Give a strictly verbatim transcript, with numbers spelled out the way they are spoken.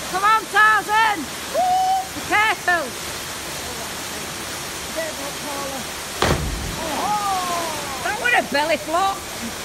Come on, Tarzan! Woo! Be careful! That was a belly flop.